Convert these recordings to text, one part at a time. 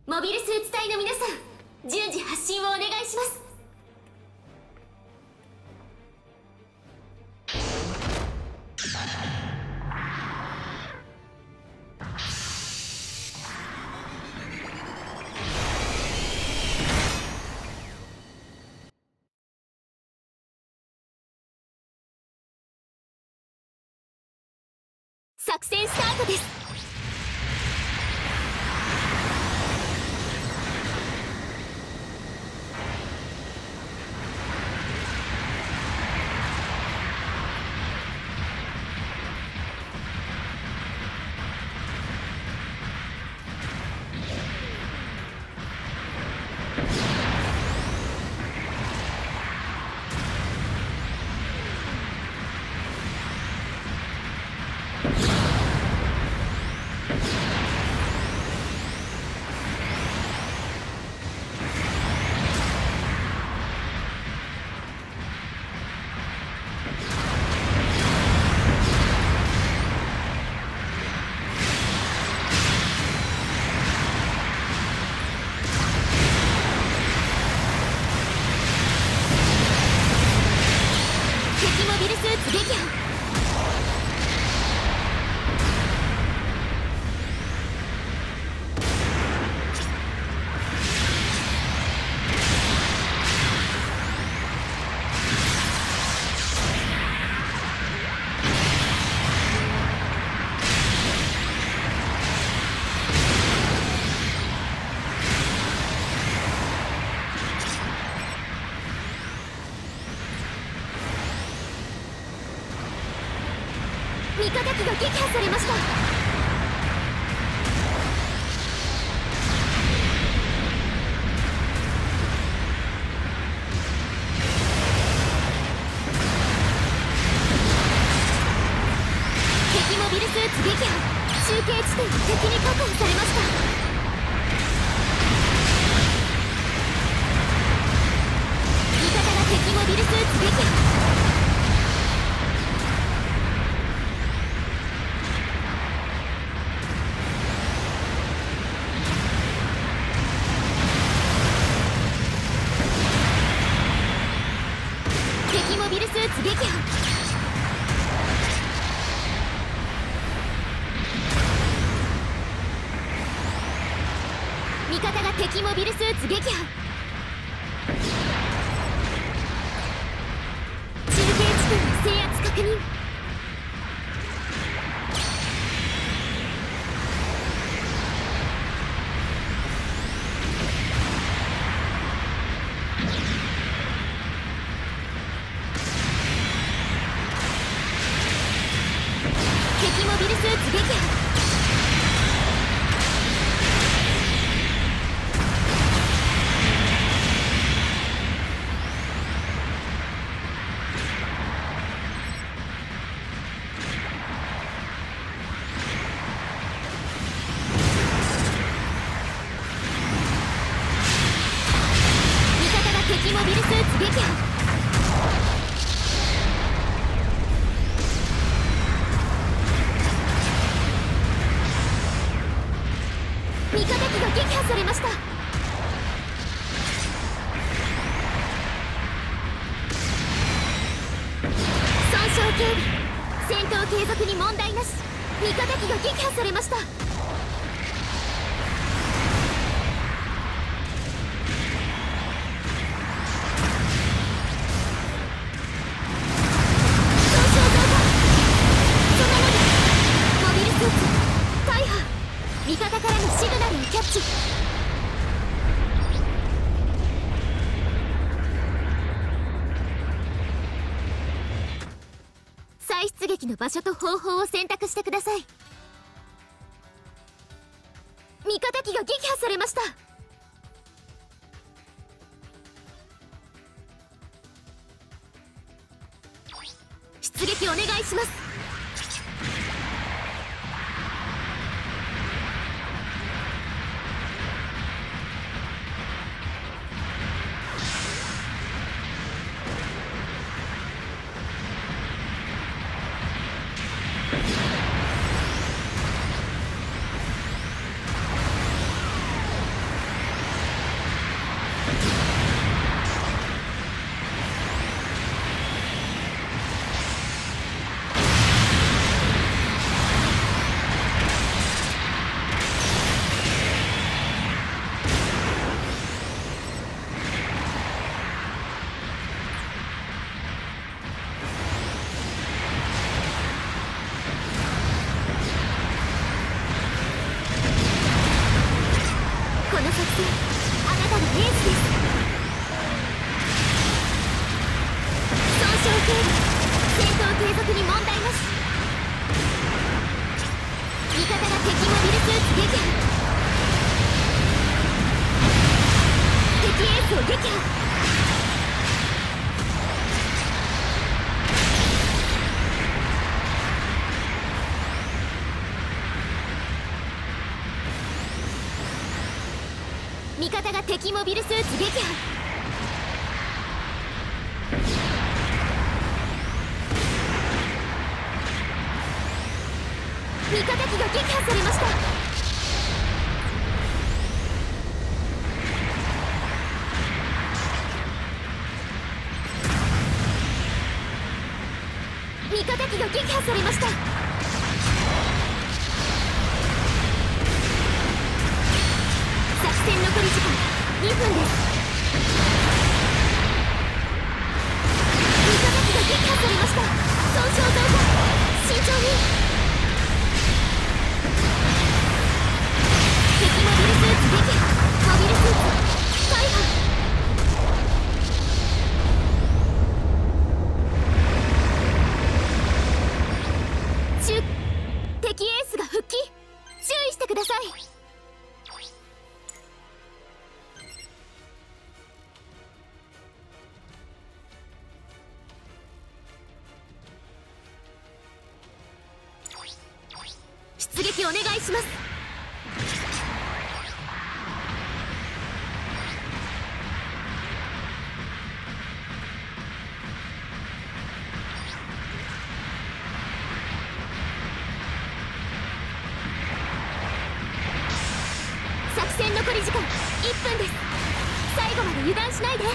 モビルスーツ隊の皆さん、順次発進をお願いします。作戦スタートです。味方機が撃破されました。敵モビルスーツ撃破。中継地点が敵に確保されました。味方が敵モビルスーツ撃破。モビルスーツ撃破。味方が敵モビルスーツ撃破。中継地点の制圧確認。敵モビルスーツ撃破。味方が敵モビルスーツ撃破。味方機が撃破されました。損傷警備。戦闘継続に問題なし。味方機が撃破されました。損傷増加。そのままモビルスーツ大破。味方からのシグナルをキャッチ。再出撃の場所と方法を選択してください。味方機が撃破されました。出撃お願いします。 せん。あなたのエースです。損傷経路、戦闘継続に問題なし。味方が敵モビルスーツ撃破。敵エースを撃破。味方が敵モビルスーツ撃破。味方機が撃破されました。味方機が撃破されました。作戦残り時間2分です。味方機が撃破されました。損傷増加、慎重に。敵モビルスーツ撃破。モビルスーツ大破。敵エースが復帰。注意してください。出撃お願いします。作戦残り時間1分です。最後まで油断しないで。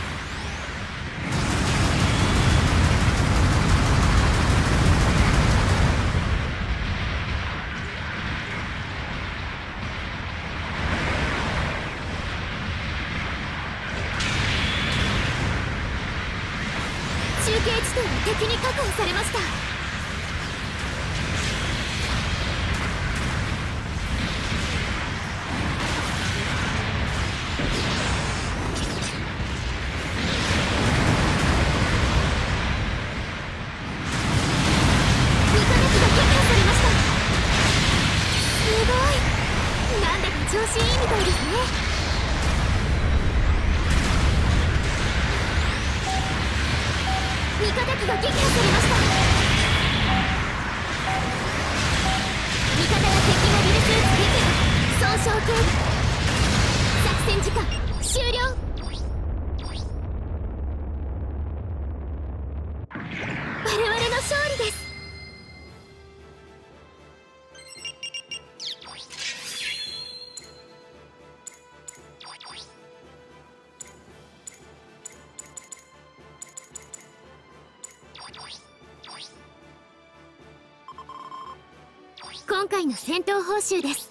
中継地点は敵に確保されました。味方機が撃破されました。すごい。なんだか調子いいみたいですね。味方機が撃破されました。味方が敵モビルスーツ撃破。損傷経路。作戦時間終了。我々の勝利です。今回の戦闘報酬です。